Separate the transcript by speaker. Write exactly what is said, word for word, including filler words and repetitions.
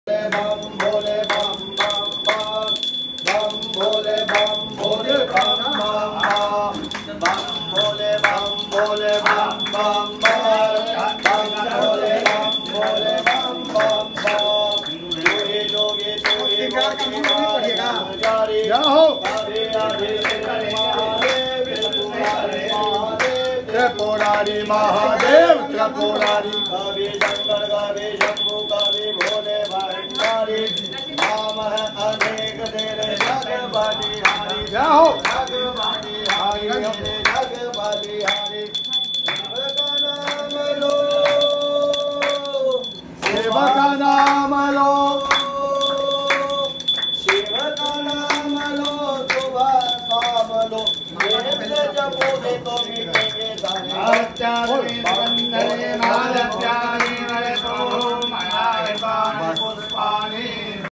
Speaker 1: बम भोले बम बम बम बम भोले बम भोले बम बम बम बम भोले बम भोले बम बम बम भोले बम भोले बम बम बम तू ही जोगी तू ही मोगी जारी हो त्रिपुरारी महादेव त्रिपुरारी कवि शंकर कवि शंभु कवि भोले भंडारी नाम है अनेक तेरे जग बलिहारी।